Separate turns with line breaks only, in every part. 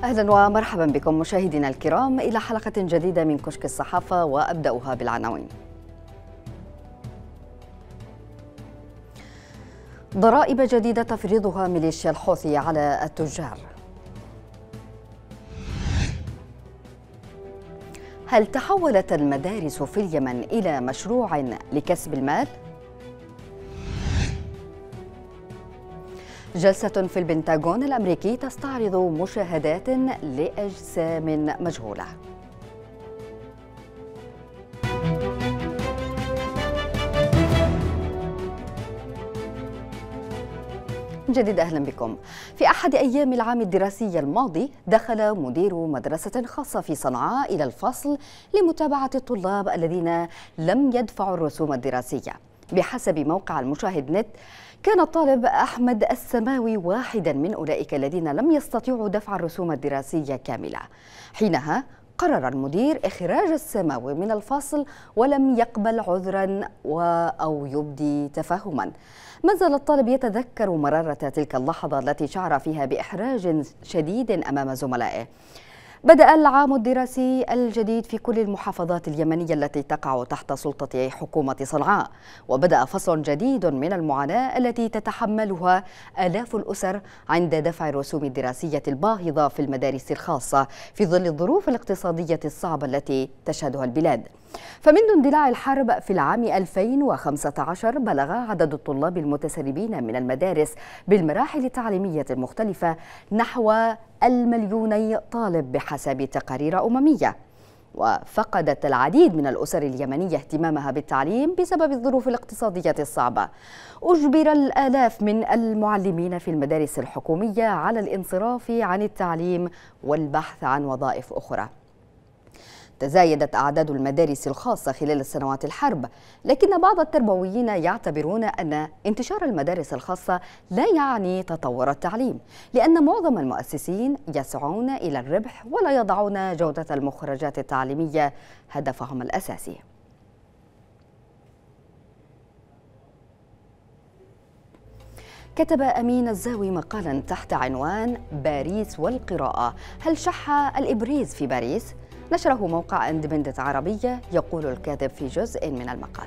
أهلا ومرحبا بكم مشاهدينا الكرام إلى حلقة جديدة من كشك الصحافة، وأبدأها بالعناوين. ضرائب جديدة تفرضها ميليشيا الحوثي على التجار. هل تحولت المدارس في اليمن إلى مشروع لكسب المال؟ جلسة في البنتاغون الأمريكي تستعرض مشاهدات لأجسام مجهولة. جديد أهلا بكم. في أحد أيام العام الدراسي الماضي دخل مدير مدرسة خاصة في صنعاء إلى الفصل لمتابعة الطلاب الذين لم يدفعوا الرسوم الدراسية. بحسب موقع المشاهد نت، كان الطالب أحمد السماوي واحدا من أولئك الذين لم يستطيعوا دفع الرسوم الدراسية كاملة. حينها قرر المدير إخراج السماوي من الفصل ولم يقبل عذرا أو يبدي تفهما. ما زال الطالب يتذكر مرارة تلك اللحظة التي شعر فيها بإحراج شديد أمام زملائه. بدأ العام الدراسي الجديد في كل المحافظات اليمنية التي تقع تحت سلطة حكومة صنعاء، وبدأ فصل جديد من المعاناة التي تتحملها آلاف الأسر عند دفع الرسوم الدراسية الباهظة في المدارس الخاصة في ظل الظروف الاقتصادية الصعبة التي تشهدها البلاد. فمنذ اندلاع الحرب في العام 2015 بلغ عدد الطلاب المتسربين من المدارس بالمراحل التعليمية المختلفة نحو 1,000,000 طالب بحسب تقارير أممية. وفقدت العديد من الأسر اليمنية اهتمامها بالتعليم بسبب الظروف الاقتصادية الصعبة. أجبر الآلاف من المعلمين في المدارس الحكومية على الانصراف عن التعليم والبحث عن وظائف أخرى. تزايدت أعداد المدارس الخاصة خلال السنوات الحرب، لكن بعض التربويين يعتبرون أن انتشار المدارس الخاصة لا يعني تطور التعليم، لأن معظم المؤسسين يسعون إلى الربح ولا يضعون جودة المخرجات التعليمية هدفهم الأساسي. كتب أمين الزاوي مقالا تحت عنوان باريس والقراءة، هل شح الإبريز في باريس؟ نشره موقع اندبندنت عربية. يقول الكاتب في جزء من المقال: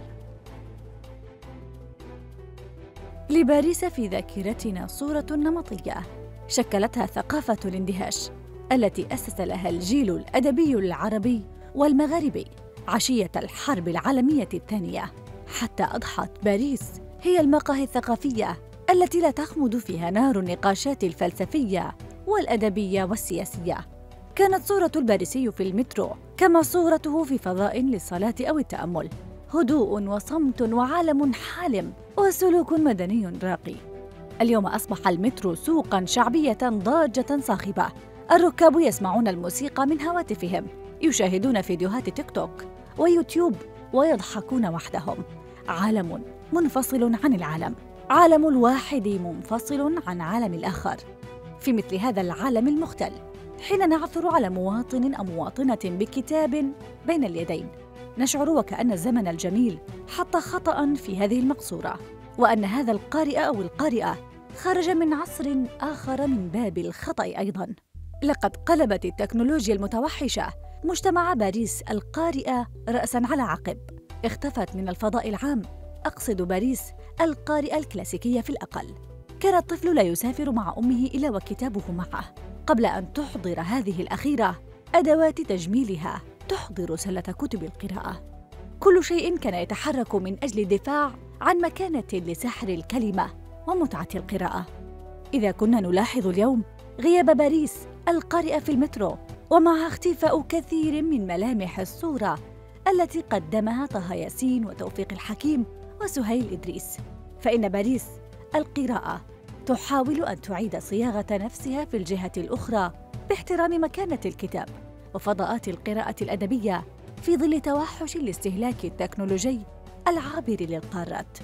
لباريس في ذاكرتنا صورة نمطية شكلتها ثقافة الاندهاش التي أسس لها الجيل الأدبي العربي والمغاربي عشية الحرب العالمية الثانية، حتى أضحت باريس هي المقاهي الثقافية التي لا تخمد فيها نار النقاشات الفلسفية والأدبية والسياسية. كانت صورة الباريسي في المترو كما صورته في فضاء للصلاة أو التأمل، هدوء وصمت وعالم حالم وسلوك مدني راقي. اليوم أصبح المترو سوقاً شعبية ضاجة صاخبة، الركاب يسمعون الموسيقى من هواتفهم، يشاهدون فيديوهات تيك توك ويوتيوب ويضحكون وحدهم. عالم منفصل عن العالم، عالم الواحد منفصل عن عالم الآخر. في مثل هذا العالم المختل، حين نعثر على مواطن أو مواطنة بكتاب بين اليدين، نشعر وكأن الزمن الجميل حط خطأ في هذه المقصورة، وأن هذا القارئ أو القارئة خرج من عصر آخر من باب الخطأ أيضاً. لقد قلبت التكنولوجيا المتوحشة مجتمع باريس القارئة رأساً على عقب. اختفت من الفضاء العام، أقصد باريس القارئة الكلاسيكية في الأقل. كان الطفل لا يسافر مع أمه إلا وكتابه معه، قبل أن تحضر هذه الأخيرة أدوات تجميلها، تحضر سلة كتب القراءة. كل شيء كان يتحرك من أجل الدفاع عن مكانة لسحر الكلمة ومتعة القراءة. إذا كنا نلاحظ اليوم غياب باريس القارئة في المترو، ومعها اختفاء كثير من ملامح الصورة التي قدمها طه ياسين وتوفيق الحكيم وسهيل إدريس، فإن باريس القراءة تحاول أن تعيد صياغة نفسها في الجهة الأخرى باحترام مكانة الكتاب وفضاءات القراءة الأدبية في ظل توحش الاستهلاك التكنولوجي العابر للقارات.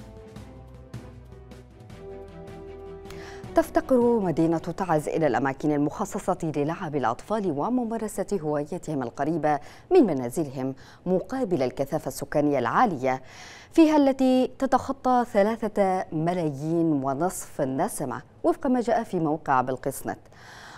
تفتقر مدينة تعز إلى الأماكن المخصصة للعب الأطفال وممارسة هواياتهم القريبة من منازلهم مقابل الكثافة السكانية العالية فيها التي تتخطى 3.5 ملايين نسمة وفق ما جاء في موقع بلقيس نت.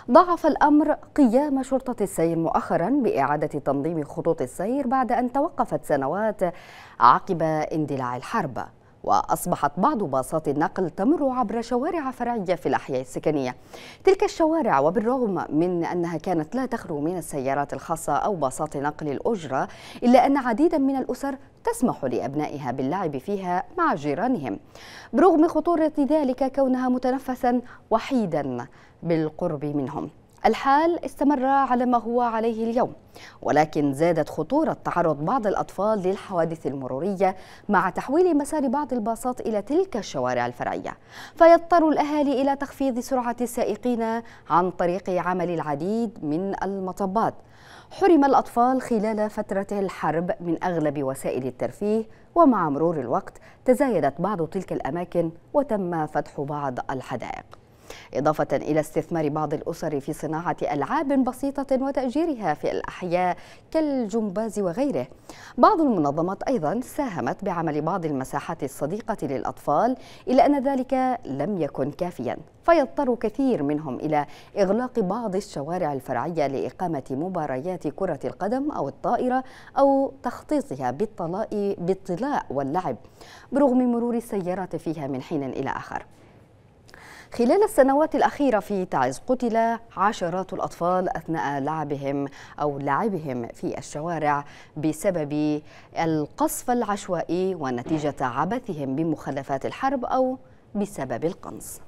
ضاعف الأمر قيام شرطة السير مؤخرا بإعادة تنظيم خطوط السير بعد أن توقفت سنوات عقب اندلاع الحرب، وأصبحت بعض باصات النقل تمر عبر شوارع فرعية في الأحياء السكنية. تلك الشوارع وبالرغم من أنها كانت لا تخلو من السيارات الخاصة أو باصات نقل الأجرة، إلا أن عديدا من الأسر تسمح لأبنائها باللعب فيها مع جيرانهم، برغم خطورة ذلك كونها متنفسا وحيدا بالقرب منهم. الحال استمر على ما هو عليه اليوم، ولكن زادت خطورة تعرض بعض الأطفال للحوادث المرورية مع تحويل مسار بعض الباصات إلى تلك الشوارع الفرعية، فيضطر الأهالي إلى تخفيض سرعة السائقين عن طريق عمل العديد من المطبات. حرم الأطفال خلال فترة الحرب من أغلب وسائل الترفيه، ومع مرور الوقت تزايدت بعض تلك الأماكن وتم فتح بعض الحدائق، إضافة إلى استثمار بعض الأسر في صناعة ألعاب بسيطة وتأجيرها في الأحياء كالجمباز وغيره. بعض المنظمات أيضا ساهمت بعمل بعض المساحات الصديقة للأطفال، إلا أن ذلك لم يكن كافيا، فيضطر كثير منهم إلى إغلاق بعض الشوارع الفرعية لإقامة مباريات كرة القدم أو الطائرة أو تخطيطها بالطلاء واللعب، برغم مرور السيارات فيها من حين إلى آخر. خلال السنوات الأخيرة في تعز قتل عشرات الأطفال أثناء لعبهم في الشوارع بسبب القصف العشوائي ونتيجة عبثهم بمخلفات الحرب أو بسبب القنص.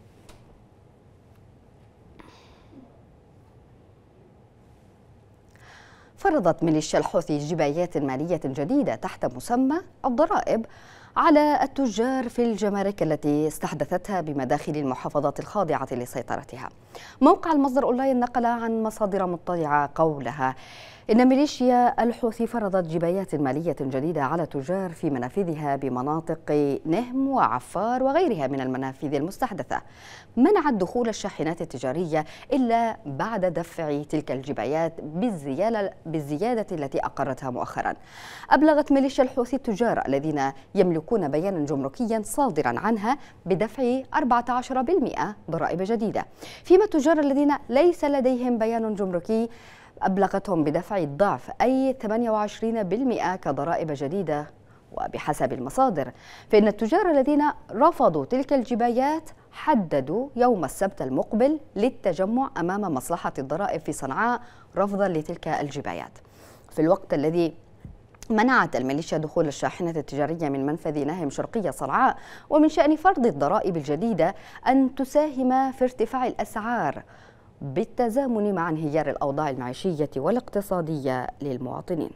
فرضت ميليشيا الحوثي جبايات مالية جديدة تحت مسمى الضرائب على التجار في الجمارك التي استحدثتها بمداخل المحافظات الخاضعة لسيطرتها. موقع المصدر أونلاين نقل عن مصادر مطلعة قولها إن ميليشيا الحوثي فرضت جبايات مالية جديدة على التجار في منافذها بمناطق نهم وعفار وغيرها من المنافذ المستحدثة. منعت دخول الشاحنات التجارية إلا بعد دفع تلك الجبايات بالزيادة التي أقرتها مؤخرا. أبلغت ميليشيا الحوثي التجار الذين يملكون بيانا جمركيا صادرا عنها بدفع 14% ضرائب جديدة، فيما التجار الذين ليس لديهم بيان جمركي أبلغتهم بدفع الضعف أي 28% كضرائب جديدة. وبحسب المصادر فإن التجار الذين رفضوا تلك الجبايات حددوا يوم السبت المقبل للتجمع أمام مصلحة الضرائب في صنعاء رفضا لتلك الجبايات، في الوقت الذي منعت الميليشيا دخول الشاحنة التجارية من منفذ نهم شرقية صنعاء. ومن شأن فرض الضرائب الجديدة أن تساهم في ارتفاع الأسعار بالتزامن مع انهيار الأوضاع المعيشية والاقتصادية للمواطنين.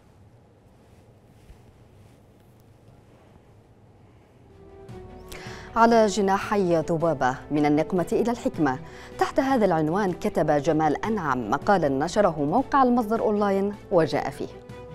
على جناحي ذبابة من النقمة إلى الحكمة، تحت هذا العنوان كتب جمال أنعم مقالا نشره موقع المصدر أونلاين وجاء فيه: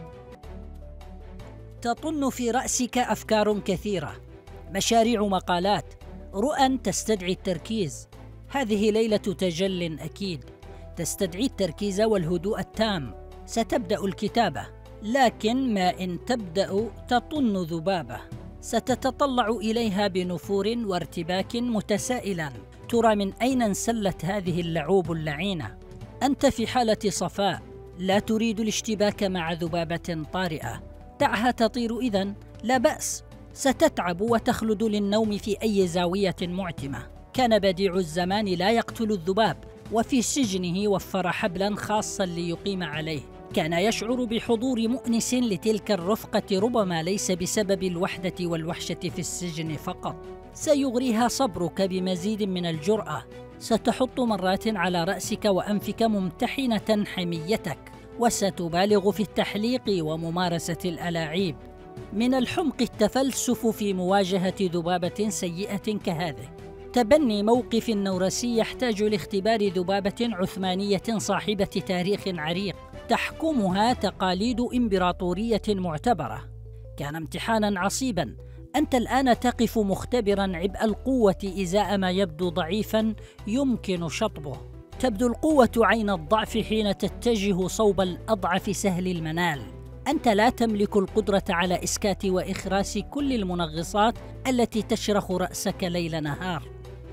تطن في رأسك أفكار كثيرة، مشاريع مقالات، رؤى تستدعي التركيز. هذه ليلة تجل أكيد تستدعي التركيز والهدوء التام. ستبدأ الكتابة، لكن ما إن تبدأ تطن ذبابة ستتطلع إليها بنفور وارتباك متسائلا: ترى من أين انسلت هذه اللعوب اللعينة؟ أنت في حالة صفاء، لا تريد الاشتباك مع ذبابة طارئة. دعها تطير إذن، لا بأس، ستتعب وتخلد للنوم في أي زاوية معتمة. كان بديع الزمان لا يقتل الذباب، وفي سجنه وفر حبلا خاصا ليقيم عليه. كان يشعر بحضور مؤنس لتلك الرفقة، ربما ليس بسبب الوحدة والوحشة في السجن فقط. سيغريها صبرك بمزيد من الجرأة. ستحط مرات على رأسك وأنفك ممتحنة حميتك، وستبالغ في التحليق وممارسة الألاعيب. من الحمق التفلسف في مواجهة ذبابة سيئة كهذه. تبني موقف نورسي يحتاج لاختبار ذبابة عثمانية صاحبة تاريخ عريق تحكمها تقاليد إمبراطورية معتبرة. كان امتحانا عصيبا. أنت الآن تقف مختبرا عبء القوة إزاء ما يبدو ضعيفا يمكن شطبه. تبدو القوة عين الضعف حين تتجه صوب الأضعف سهل المنال. أنت لا تملك القدرة على إسكات وإخراس كل المنغصات التي تشرخ رأسك ليل نهار.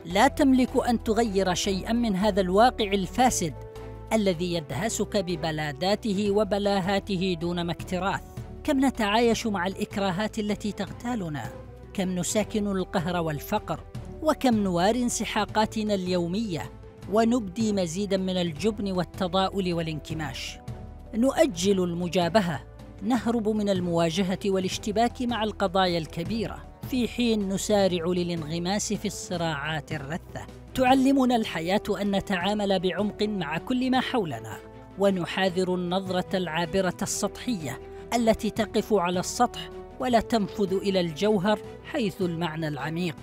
لا تملك أن تغير شيئاً من هذا الواقع الفاسد الذي يدهسك ببلاداته وبلاهاته دون ما اكتراث. كم نتعايش مع الإكراهات التي تغتالنا، كم نساكن القهر والفقر، وكم نواري انسحاقاتنا اليومية ونبدي مزيداً من الجبن والتضاؤل والانكماش. نؤجل المجابهة، نهرب من المواجهة والاشتباك مع القضايا الكبيرة، في حين نسارع للانغماس في الصراعات الرثة. تعلمنا الحياة أن نتعامل بعمق مع كل ما حولنا، ونحاذر النظرة العابرة السطحية التي تقف على السطح ولا تنفذ إلى الجوهر حيث المعنى العميق.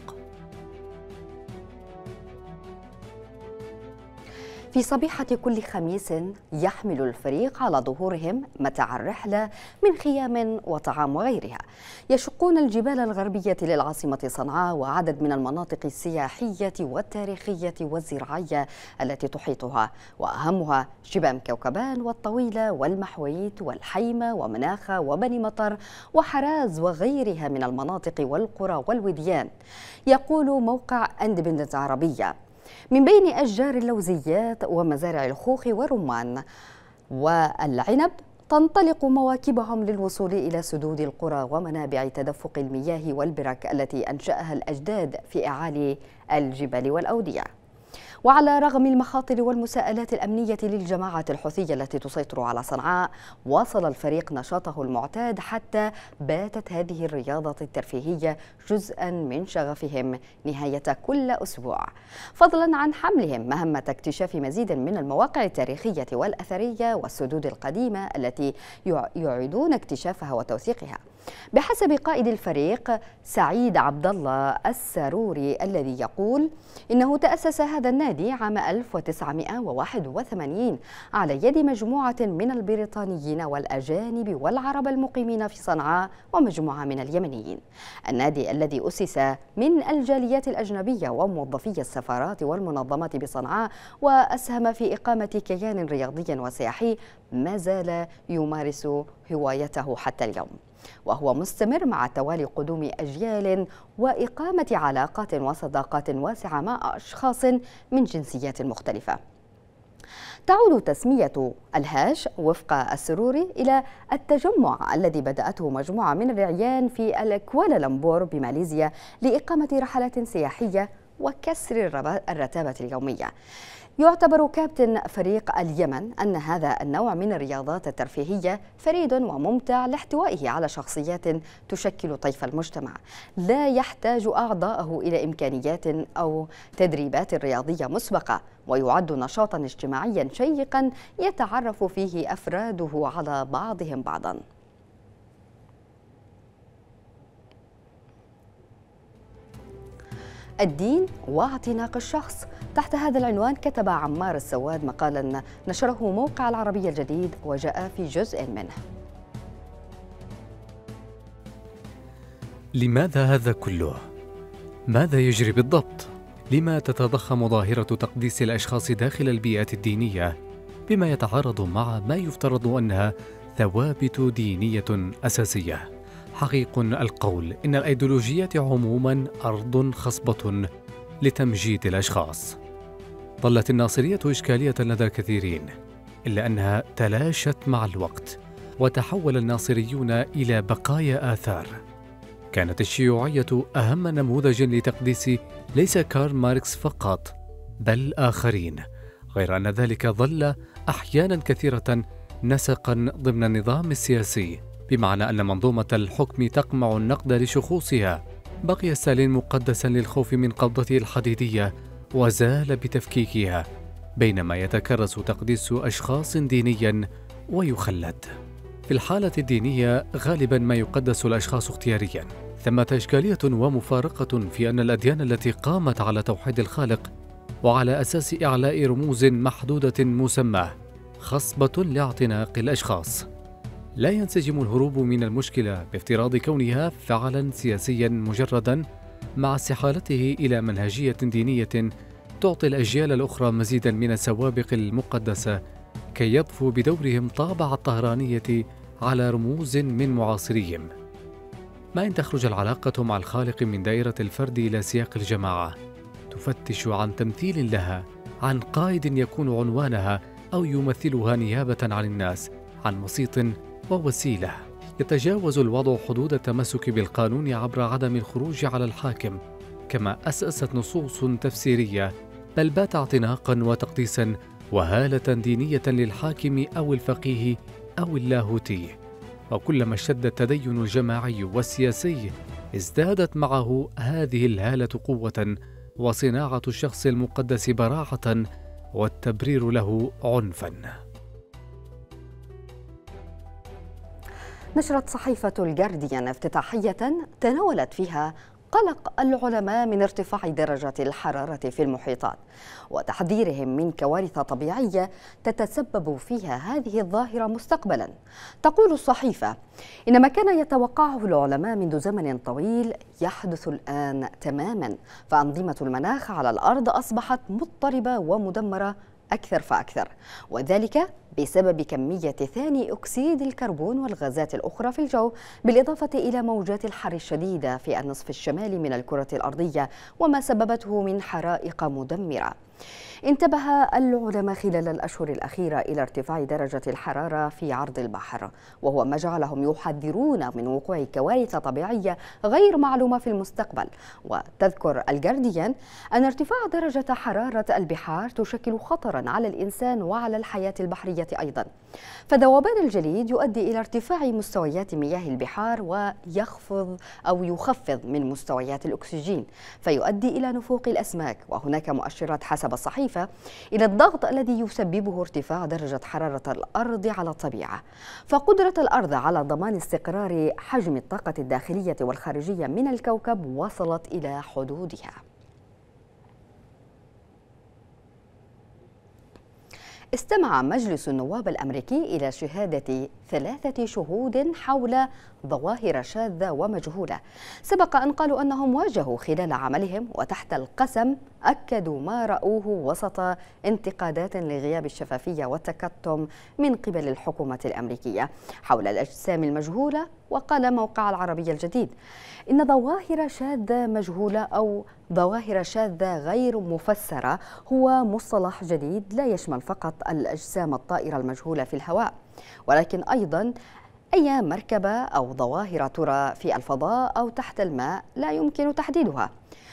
في صبيحة كل خميس يحمل الفريق على ظهورهم متاع الرحلة من خيام وطعام وغيرها. يشقون الجبال الغربية للعاصمة صنعاء وعدد من المناطق السياحية والتاريخية والزراعية التي تحيطها، وأهمها شبام كوكبان والطويلة والمحويت والحيمة ومناخة وبني مطر وحراز وغيرها من المناطق والقرى والوديان. يقول موقع اندبندنت عربية: من بين أشجار اللوزيات ومزارع الخوخ والرمان والعنب تنطلق مواكبهم للوصول إلى سدود القرى ومنابع تدفق المياه والبرك التي أنشأها الأجداد في أعالي الجبال والأودية. وعلى رغم المخاطر والمساءلات الأمنية للجماعة الحوثية التي تسيطر على صنعاء، واصل الفريق نشاطه المعتاد حتى باتت هذه الرياضة الترفيهية جزءا من شغفهم نهاية كل أسبوع، فضلا عن حملهم مهمة اكتشاف مزيد من المواقع التاريخية والأثرية والسدود القديمة التي يعيدون اكتشافها وتوثيقها. بحسب قائد الفريق سعيد عبد الله الساروري الذي يقول إنه تأسس هذا النادي عام 1981 على يد مجموعة من البريطانيين والأجانب والعرب المقيمين في صنعاء ومجموعة من اليمنيين. النادي الذي أسس من الجاليات الأجنبية وموظفي السفارات والمنظمات بصنعاء وأسهم في إقامة كيان رياضي وسياحي ما زال يمارس هوايته حتى اليوم، وهو مستمر مع توالي قدوم أجيال وإقامة علاقات وصداقات واسعة مع أشخاص من جنسيات مختلفة. تعود تسمية الهاش وفق السروري إلى التجمع الذي بدأته مجموعة من الرعيان في كوالالمبور بماليزيا لإقامة رحلات سياحية وكسر الرتابة اليومية. يعتبر كابتن فريق اليمن أن هذا النوع من الرياضات الترفيهية فريد وممتع لاحتوائه على شخصيات تشكل طيف المجتمع، لا يحتاج أعضاءه إلى إمكانيات أو تدريبات رياضية مسبقة، ويعد نشاطا اجتماعيا شيقا يتعرف فيه أفراده على بعضهم بعضا. الدين واعتناق الشخص. تحت هذا العنوان كتب عمار السواد مقالا نشره موقع العربية الجديد وجاء في جزء منه.
لماذا هذا كله؟ ماذا يجري بالضبط؟ لما تتضخم ظاهرة تقديس الأشخاص داخل البيئات الدينية بما يتعارض مع ما يفترض أنها ثوابت دينية أساسية؟ حقيق القول إن الأيديولوجيات عموما أرض خصبة لتمجيد الأشخاص. ظلت الناصرية إشكالية لدى الكثيرين، إلا أنها تلاشت مع الوقت وتحول الناصريون إلى بقايا آثار. كانت الشيوعية أهم نموذج لتقديس ليس كارل ماركس فقط بل آخرين، غير أن ذلك ظل أحيانا كثيرة نسقا ضمن النظام السياسي، بمعنى أن منظومة الحكم تقمع النقد لشخوصها. بقي ستالين مقدسا للخوف من قبضته الحديدية وزال بتفكيكها، بينما يتكرس تقديس أشخاص دينيا ويخلد. في الحالة الدينية غالبا ما يقدس الأشخاص اختياريا. ثمة إشكالية ومفارقة في أن الأديان التي قامت على توحيد الخالق وعلى أساس إعلاء رموز محدودة مسمى خصبة لاعتناق الأشخاص. لا ينسجم الهروب من المشكلة بافتراض كونها فعلا سياسيا مجردا مع استحالته إلى منهجية دينية تعطي الأجيال الأخرى مزيدا من السوابق المقدسة كي يضفوا بدورهم طابع الطهرانية على رموز من معاصريهم. ما إن تخرج العلاقة مع الخالق من دائرة الفرد إلى سياق الجماعة، تفتش عن تمثيل لها، عن قائد يكون عنوانها أو يمثلها نيابة عن الناس، عن وسيط ووسيلة. يتجاوز الوضع حدود التمسك بالقانون عبر عدم الخروج على الحاكم، كما أسست نصوص تفسيرية بل بات اعتناقا وتقديسا وهالة دينية للحاكم أو الفقيه أو اللاهوتي. وكلما اشتد التدين الجماعي والسياسي ازدادت معه هذه الهالة قوة، وصناعة الشخص المقدس براعة، والتبرير له عنفا.
نشرت صحيفة الجارديان افتتاحية تناولت فيها قلق العلماء من ارتفاع درجة الحرارة في المحيطات وتحذيرهم من كوارث طبيعية تتسبب فيها هذه الظاهرة مستقبلا. تقول الصحيفة: إن ما كان يتوقعه العلماء منذ زمن طويل يحدث الآن تماما، فأنظمة المناخ على الأرض أصبحت مضطربة ومدمرة أكثر فأكثر، وذلك بسبب كمية ثاني أكسيد الكربون والغازات الأخرى في الجو، بالإضافة إلى موجات الحر الشديدة في النصف الشمالي من الكرة الأرضية وما سببته من حرائق مدمرة. انتبه العلماء خلال الأشهر الأخيرة إلى ارتفاع درجة الحرارة في عرض البحر، وهو ما جعلهم يحذرون من وقوع كوارث طبيعية غير معلومة في المستقبل. وتذكر الجارديان أن ارتفاع درجة حرارة البحار تشكل خطرا على الإنسان وعلى الحياة البحرية أيضا، فذوبان الجليد يؤدي إلى ارتفاع مستويات مياه البحار ويخفض من مستويات الأكسجين، فيؤدي إلى نفوق الأسماك. وهناك مؤشرات حسب الصحيفة إلى الضغط الذي يسببه ارتفاع درجة حرارة الأرض على الطبيعة، فقدرة الأرض على ضمان استقرار حجم الطاقة الداخلية والخارجية من الكوكب وصلت إلى حدودها. استمع مجلس النواب الأمريكي إلى شهادة 3 شهود حول ظواهر شاذة ومجهولة. سبق أن قالوا أنهم واجهوا خلال عملهم وتحت القسم أكدوا ما رأوه وسط انتقادات لغياب الشفافية والتكتم من قبل الحكومة الأمريكية حول الأجسام المجهولة. وقال موقع العربية الجديد إن ظواهر شاذة مجهولة أو ظواهر شاذة غير مفسرة هو مصطلح جديد لا يشمل فقط الأجسام الطائرة المجهولة في الهواء، ولكن أيضا أي مركبة أو ظواهر ترى في الفضاء أو تحت الماء لا يمكن تحديدها.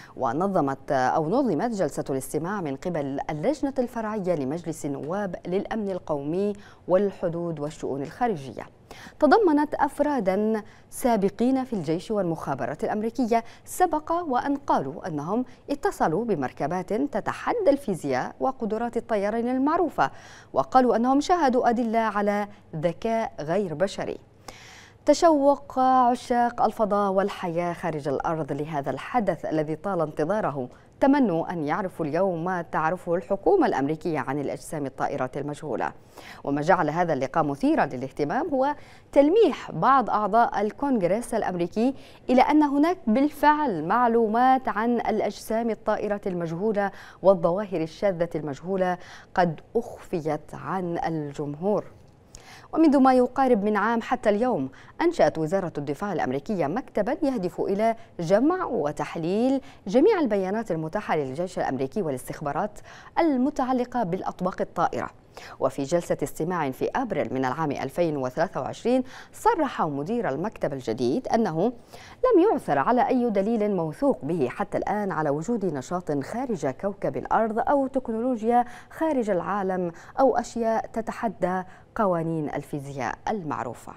نظمت جلسة الاستماع من قبل اللجنة الفرعية لمجلس النواب للأمن القومي والحدود والشؤون الخارجية، تضمنت أفرادا سابقين في الجيش والمخابرات الأمريكية سبق وأن قالوا أنهم اتصلوا بمركبات تتحدى الفيزياء وقدرات الطيران المعروفة، وقالوا أنهم شاهدوا أدلة على ذكاء غير بشري. تشوق عشاق الفضاء والحياة خارج الأرض لهذا الحدث الذي طال انتظاره، تمنوا أن يعرفوا اليوم ما تعرفه الحكومة الأمريكية عن الأجسام الطائرة المجهولة. وما جعل هذا اللقاء مثيرا للاهتمام هو تلميح بعض أعضاء الكونغرس الأمريكي إلى أن هناك بالفعل معلومات عن الأجسام الطائرة المجهولة والظواهر الشاذة المجهولة قد أخفيت عن الجمهور. ومنذ ما يقارب من عام حتى اليوم أنشأت وزارة الدفاع الأمريكية مكتبا يهدف إلى جمع وتحليل جميع البيانات المتاحة للجيش الأمريكي والاستخبارات المتعلقة بالأطباق الطائرة. وفي جلسة استماع في أبريل من العام 2023 صرح مدير المكتب الجديد أنه لم يعثر على أي دليل موثوق به حتى الآن على وجود نشاط خارج كوكب الأرض أو تكنولوجيا خارج العالم أو أشياء تتحدى قوانين الفيزياء المعروفة.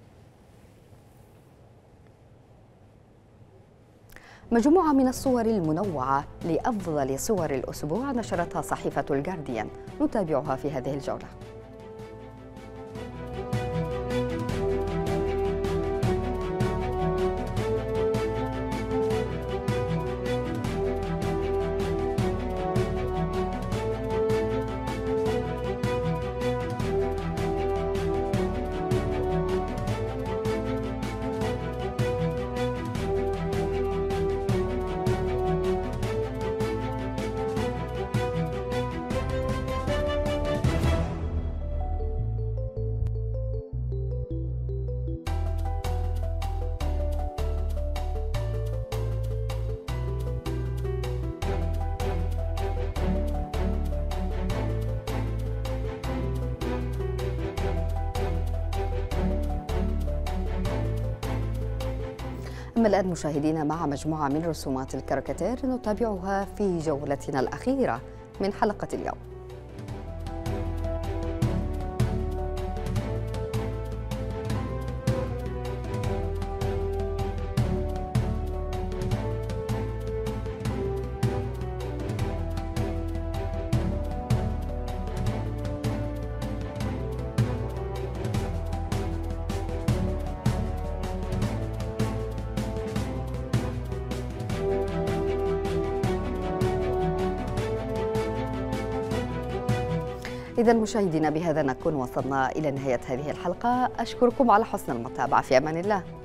مجموعة من الصور المنوعة لأفضل صور الأسبوع نشرتها صحيفة الجارديان، نتابعها في هذه الجولة. أما الآن مشاهدينا مع مجموعة من رسومات الكاريكاتير نتابعها في جولتنا الأخيرة من حلقة اليوم. إذا مشاهدينا بهذا نكون وصلنا إلى نهاية هذه الحلقة. أشكركم على حسن المتابعة. في أمان الله.